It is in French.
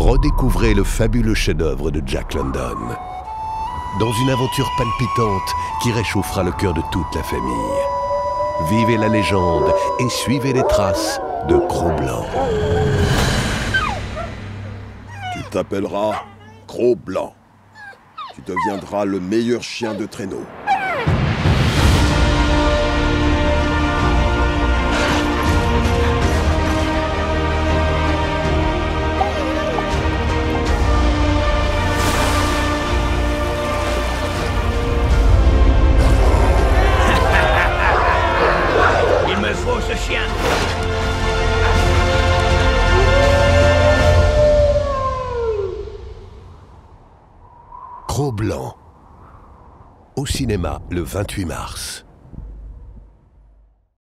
redécouvrez le fabuleux chef-d'œuvre de Jack London. Dans une aventure palpitante qui réchauffera le cœur de toute la famille. Vivez la légende et suivez les traces de Cro-Blanc. Tu t'appelleras Cro-Blanc. Tu deviendras le meilleur chien de traîneau. Il me faut ce chien. Cro-Blanc. Au cinéma le 28 mars.